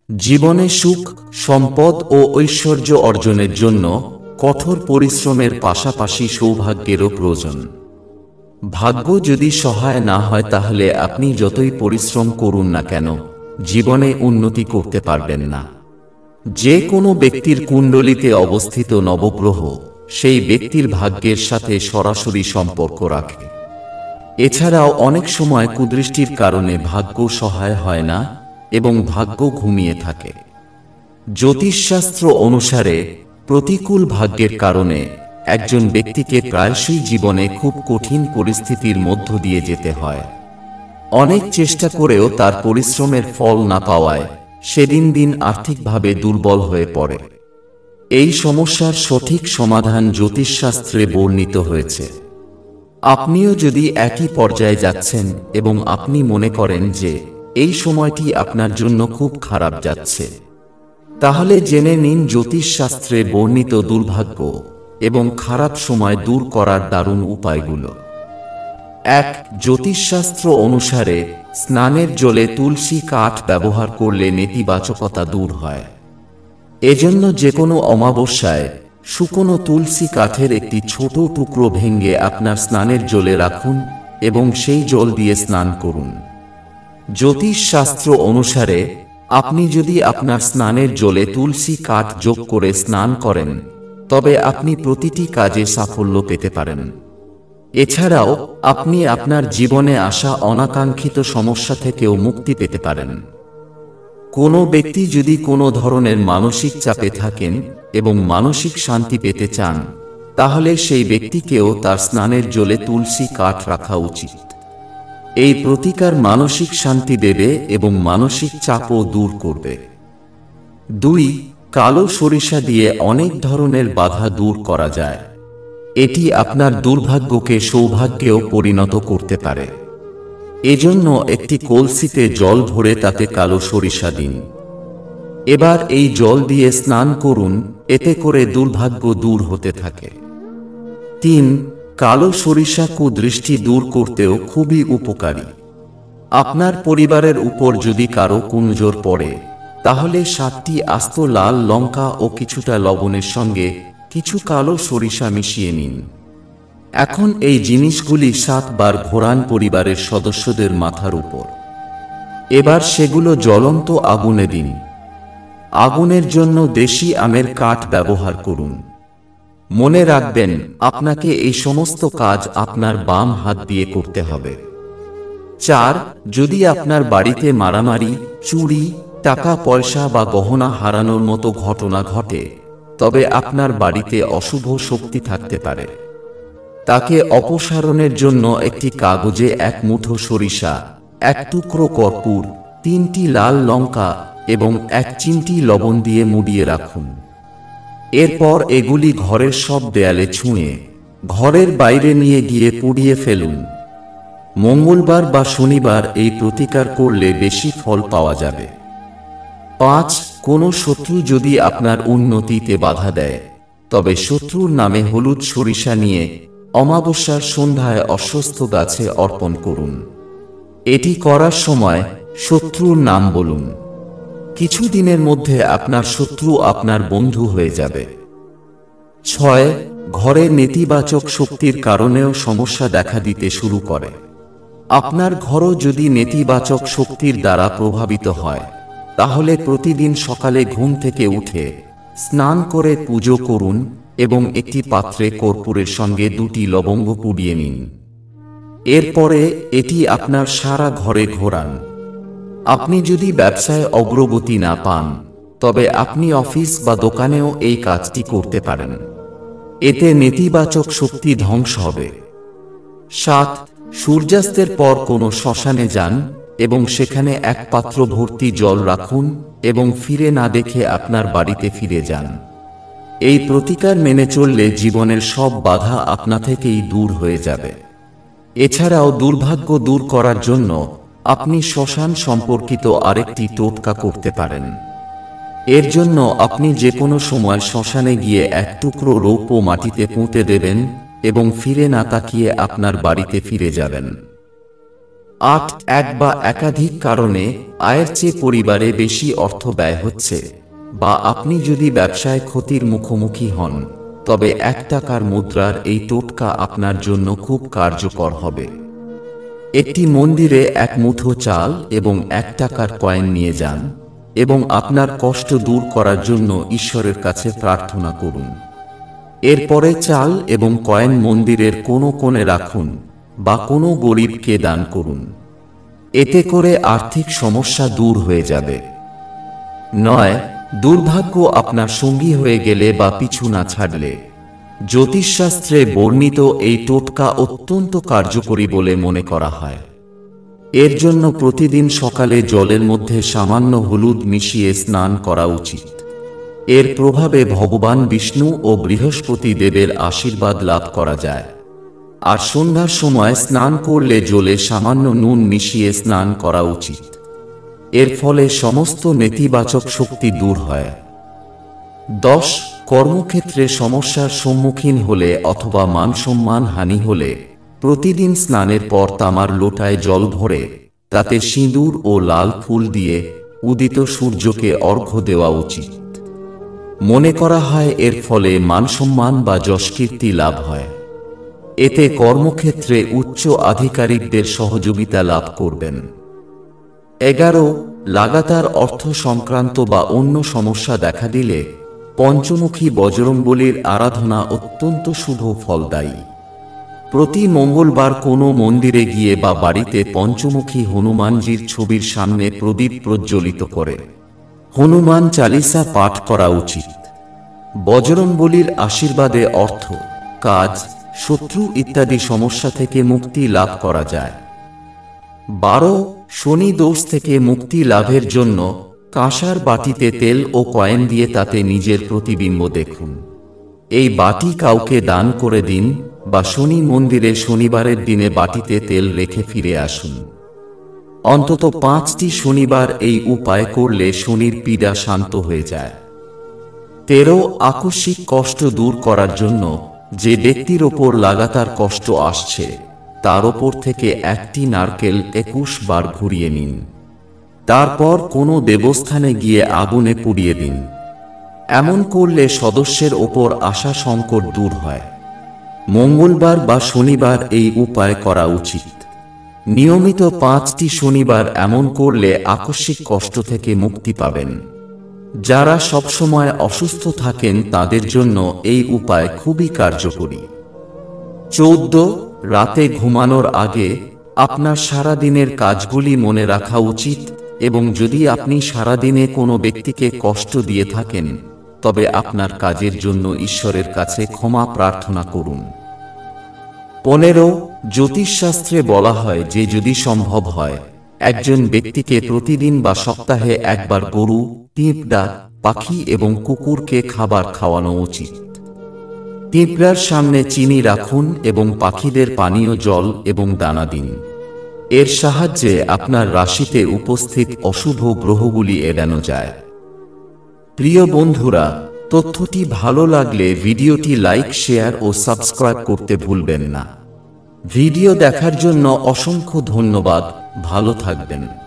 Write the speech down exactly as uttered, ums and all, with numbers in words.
জীবনে সুখ, সম্পদ ও ঐশ্বর্য অর্জনের জন্য কঠোর পরিশ্রমের পাশাপাশি সৌভাগ্যেরও প্রয়োজন। ভাগ্য যদি সহায় না হয় তাহলে আপনি যতই পরিশ্রম করুন না কেন জীবনে উন্নতি করতে পারবেন না। যে কোনো ব্যক্তির কুণ্ডলিতে অবস্থিত নবগ্রহ সেই ব্যক্তির ভাগ্যের সাথে সরাসরি সম্পর্ক রাখে। এছাড়াও অনেক সময় কুদৃষ্টির কারণে ভাগ্য সহায় হয় না এবং ভাগ্য ঘুমিয়ে থাকে। জ্যোতিষশাস্ত্র অনুসারে প্রতিকূল ভাগ্যের কারণে একজন ব্যক্তিকে প্রায়শই জীবনে খুব কঠিন পরিস্থিতির মধ্য দিয়ে যেতে হয়। অনেক চেষ্টা করেও তার পরিশ্রমের ফল না পাওয়ায় সে দিন দিন আর্থিকভাবে দুর্বল হয়ে পড়ে। এই সমস্যার সঠিক সমাধান জ্যোতিষশাস্ত্রে বর্ণিত হয়েছে। আপনিও যদি একই পর্যায়ে যাচ্ছেন এবং আপনি মনে করেন যে এই সময়টি আপনার জন্য খুব খারাপ যাচ্ছে, তাহলে জেনে নিন জ্যোতিষশাস্ত্রে বর্ণিত দুর্ভাগ্য এবং খারাপ সময় দূর করার দারুণ উপায়গুলো। এক, জ্যোতিষশাস্ত্র অনুসারে স্নানের জলে তুলসী কাঠ ব্যবহার করলে নেতিবাচকতা দূর হয়। এজন্য যে কোনো অমাবস্যায় শুকনো তুলসী কাঠের একটি ছোট টুকরো ভেঙে আপনার স্নানের জলে রাখুন এবং সেই জল দিয়ে স্নান করুন। জ্যোতিষশাস্ত্র অনুসারে আপনি যদি আপনার স্নানের জলে তুলসী কাঠ যোগ করে স্নান করেন তবে আপনি প্রতিটি কাজে সাফল্য পেতে পারেন। এছাড়াও আপনি আপনার জীবনে আসা অনাকাঙ্ক্ষিত সমস্যা থেকেও মুক্তি পেতে পারেন। কোনো ব্যক্তি যদি কোনো ধরনের মানসিক চাপে থাকেন এবং মানসিক শান্তি পেতে চান তাহলে সেই ব্যক্তিকেও তার স্নানের জলে তুলসী কাঠ রাখা উচিত। এই প্রতিকার মানসিক শান্তি দেবে এবং মানসিক চাপও দূর করবে। দুই, কালো সরিষা দিয়ে অনেক ধরনের বাধা দূর করা যায়। এটি আপনার দুর্ভাগ্যকে সৌভাগ্যেও পরিণত করতে পারে। এজন্য একটি কলসিতে জল ভরে তাতে কালো সরিষা দিন। এবার এই জল দিয়ে স্নান করুন, এতে করে দুর্ভাগ্য দূর হতে থাকে। তিন, কালো সরিষা কুদৃষ্টি দূর করতেও খুবই উপকারী। আপনার পরিবারের উপর যদি কারো কুনজর পড়ে তাহলে সাতটি আস্ত লাল লঙ্কা ও কিছুটা লবণের সঙ্গে কিছু কালো সরিষা মিশিয়ে নিন। এখন এই জিনিসগুলি সাতবার ঘোরান পরিবারের সদস্যদের মাথার উপর। এবার সেগুলো জ্বলন্ত আগুনে দিন। আগুনের জন্য দেশি আমের কাঠ ব্যবহার করুন। মনে রাখবেন, আপনাকে এই সমস্ত কাজ আপনার বাম হাত দিয়ে করতে হবে। চার, যদি আপনার বাড়িতে মারামারি, চুরি, টাকা পয়সা বা গহনা হারানোর মতো ঘটনা ঘটে তবে আপনার বাড়িতে অশুভ শক্তি থাকতে পারে। তাকে অপসারণের জন্য একটি কাগজে এক মুঠো সরিষা, এক টুকরো কর্পূর, তিনটি লাল লঙ্কা এবং এক চিমটি লবণ দিয়ে মুড়িয়ে রাখুন। এরপর এগুলি ঘরের সব দেয়ালে ছুঁয়ে ঘরের বাইরে নিয়ে গিয়ে পুড়িয়ে ফেলুন। মঙ্গলবার বা শনিবার এই প্রতিকার করলে বেশি ফল পাওয়া যাবে। পাঁচ, কোনো শত্রু যদি আপনার উন্নতিতে বাধা দেয় তবে শত্রুর নামে হলুদ সরিষা নিয়ে অমাবস্যার সন্ধ্যায় অশ্বত্থ গাছে অর্পণ করুন। এটি করার সময় শত্রুর নাম বলুন। কিছু দিনের মধ্যে আপনার শত্রু আপনার বন্ধু হয়ে যাবে। ছয়, ঘরে নেতিবাচক শক্তির কারণেও সমস্যা দেখা দিতে শুরু করে। আপনার ঘরও যদি নেতিবাচক শক্তির দ্বারা প্রভাবিত হয় তাহলে প্রতিদিন সকালে ঘুম থেকে উঠে স্নান করে পুজো করুন এবং একটি পাত্রে কর্পূরের সঙ্গে দুটি লবঙ্গ পুড়িয়ে নিন। এরপরে এটি আপনার সারা ঘরে ঘোরান। আপনি যদি ব্যবসায় অগ্রগতি না পান তবে আপনি অফিস বা দোকানেও এই কাজটি করতে পারেন। এতে নেতিবাচক শক্তি ধ্বংস হবে। সাত, সূর্যাস্তের পর কোনো শ্মশানে যান এবং সেখানে এক পাত্র ভর্তি জল রাখুন এবং ফিরে না দেখে আপনার বাড়িতে ফিরে যান। এই প্রতিকার মেনে চললে জীবনের সব বাধা আপনা থেকেই দূর হয়ে যাবে। এছাড়াও দুর্ভাগ্য দূর করার জন্য আপনি শ্মশান সম্পর্কিত আরেকটি টোটকা করতে পারেন। এর জন্য আপনি যে কোনো সময় শ্মশানে গিয়ে এক টুকরো রৌপ্য মাটিতে পুঁতে দেবেন এবং ফিরে না তাকিয়ে আপনার বাড়িতে ফিরে যাবেন। আট এক বা একাধিক কারণে আয়ের চেয়ে পরিবারে বেশি অর্থ ব্যয় হচ্ছে, বা আপনি যদি ব্যবসায় ক্ষতির মুখোমুখি হন, তবে এক টাকার মুদ্রার এই টোটকা আপনার জন্য খুব কার্যকর হবে। একটি মন্দিরে এক মুঠো চাল এবং এক টাকার কয়েন নিয়ে যান এবং আপনার কষ্ট দূর করার জন্য ঈশ্বরের কাছে প্রার্থনা করুন। এরপরে চাল এবং কয়েন মন্দিরের কোনো কোণে রাখুন বা কোনো গরিবকে দান করুন। এতে করে আর্থিক সমস্যা দূর হয়ে যাবে। নয়, দুর্ভাগ্য আপনার সঙ্গী হয়ে গেলে বা পিছু না ছাড়লে জ্যোতিষশাস্ত্রে বর্ণিত এই টোটকা অত্যন্ত কার্যকরী বলে মনে করা হয়। এর জন্য প্রতিদিন সকালে জলের মধ্যে সামান্য হলুদ মিশিয়ে স্নান করা উচিত। এর প্রভাবে ভগবান বিষ্ণু ও বৃহস্পতি দেবের আশীর্বাদ লাভ করা যায়। আর সন্ধ্যার সময় স্নান করলে জলে সামান্য নুন মিশিয়ে স্নান করা উচিত। এর ফলে সমস্ত নেতিবাচক শক্তি দূর হয়। দশ, কর্মক্ষেত্রে সমস্যার সম্মুখীন হলে অথবা মান সম্মান হানি হলে প্রতিদিন স্নানের পর তামার লোটায় জল ভরে তাতে সিঁদুর ও লাল ফুল দিয়ে উদিত সূর্যকে অর্ঘ্য দেওয়া উচিত। মনে করা হয় এর ফলে মান সম্মান বা যশকীর্তি লাভ হয়। এতে কর্মক্ষেত্রে উচ্চ আধিকারিকদের সহযোগিতা লাভ করবেন। এগারো, লাগাতার অর্থ সংক্রান্ত বা অন্য সমস্যা দেখা দিলে পঞ্চমুখী বজরংবলীর আরাধনা অত্যন্ত শুভ ফলদায়ী। প্রতি মঙ্গলবার কোনো মন্দিরে গিয়ে বা বাড়িতে পঞ্চমুখী হনুমানজির ছবির সামনে প্রদীপ প্রজ্বলিত করে হনুমান চালিসা পাঠ করা উচিত। বজরংবলীর আশীর্বাদে অর্থ, কাজ, শত্রু ইত্যাদি সমস্যা থেকে মুক্তি লাভ করা যায়। বারো, শনি দোষ থেকে মুক্তি লাভের জন্য কাঁসার বাটিতে তেল ও কয়েন দিয়ে তাতে নিজের প্রতিবিম্ব দেখুন। এই বাটি কাউকে দান করে দিন বা শনি মন্দিরে শনিবারের দিনে বাটিতে তেল রেখে ফিরে আসুন। অন্তত পাঁচটি শনিবার এই উপায় করলে শনির পীড়া শান্ত হয়ে যায়। তেরো, আকস্মিক কষ্ট দূর করার জন্য যে ব্যক্তির ওপর লাগাতার কষ্ট আসছে তার ওপর থেকে একটি নারকেল একুশ বার ঘুরিয়ে নিন। তারপর কোনো দেবস্থানে গিয়ে আগুনে পুড়িয়ে দিন। এমন করলে সদস্যের ওপর আসা সংকট দূর হয়। মঙ্গলবার বা শনিবার এই উপায় করা উচিত। নিয়মিত পাঁচটি শনিবার এমন করলে আকস্মিক কষ্ট থেকে মুক্তি পাবেন। যারা সবসময় অসুস্থ থাকেন তাদের জন্য এই উপায় খুবই কার্যকরী। চৌদ্দ, রাতে ঘুমানোর আগে আপনার সারা দিনের কাজগুলি মনে রাখা উচিত এবং যদি আপনি সারা দিনে কোনো ব্যক্তিকে কষ্ট দিয়ে থাকেন তবে আপনার কাজের জন্য ঈশ্বরের কাছে ক্ষমা প্রার্থনা করুন। পনেরো, জ্যোতিষশাস্ত্রে বলা হয় যে যদি সম্ভব হয় একজন ব্যক্তিকে প্রতিদিন বা সপ্তাহে একবার গরু, পিঁপড়া, পাখি এবং কুকুরকে খাবার খাওয়ানো উচিত। পিঁপড়ার সামনে চিনি রাখুন এবং পাখিদের পানীয় জল এবং দানা দিন। এর সাহায্যে আপনার রাশিতে উপস্থিত অশুভ গ্রহগুলি এড়ানো যায়। প্রিয় বন্ধুরা, তথ্যটি ভালো লাগলে ভিডিওটি লাইক, শেয়ার ও সাবস্ক্রাইব করতে ভুলবেন না। ভিডিও দেখার জন্য অসংখ্য ধন্যবাদ। ভালো থাকবেন।